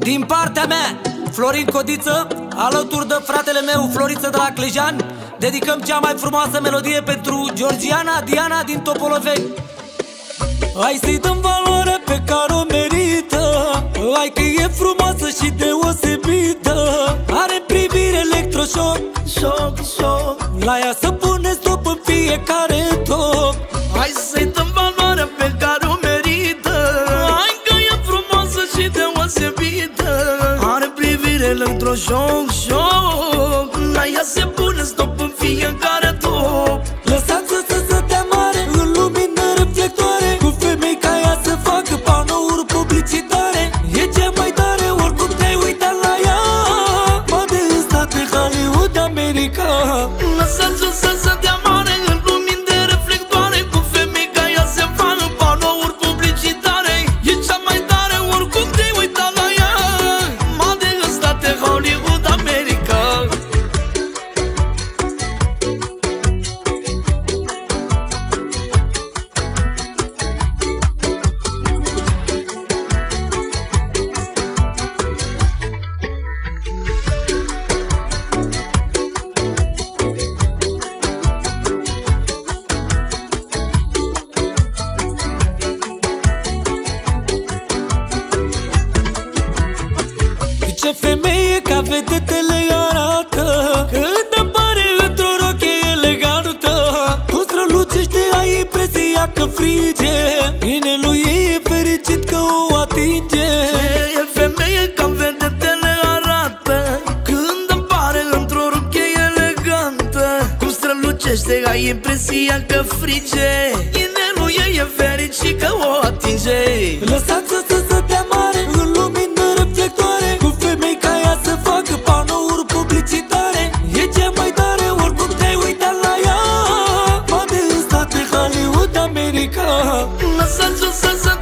Din partea mea, Florin Codiță, alături de fratele meu Floriță de la Clejan, dedicăm cea mai frumoasă melodie pentru Georgiana Diana din Topoloveni. Hai să-i dăm valoarea pe care o merită, hai că e frumoasă și deosebită. Are privire electroșoc, șoc, șoc, la ea să pune stop în fiecare top. Hai să-i dăm valoarea pe care o merită, hai că e frumoasă și deosebită. Are privire electroșoc, șoc, la ea se pune stop în fiecare top. Lăsați-o să se dea mare în lumină reflectoare, cu femei ca ea să facă panouri publicitare. E cea mai tare oricum te-ai uitat la ea, poate în state Hollywood, America. Lăsați-o să se dea mare în lumini de reflectoare, cu femei ca ea se facă panouri publicitare. E cea mai tare oricum te-ai uitat la ea, poate în state Hollywood, America. Ce femeie ca vedetele arată, când apare într-o rochie elegantă, cum strălucește, ai impresia că frige, inelul ei e fericit că o atinge. E femeie ca vedetele arată, când apare într-o rochie elegantă, cum strălucește, ai impresia că frige, inelul ei e fericit că o atinge. Lăsați-o să se dea mare în lumină reflectoare, cu femei ca ea să facă panouri publicitare. E cea mai tare oricum te-ai uitat la ea, poate în state Hollywood, America. Lăsați-o să se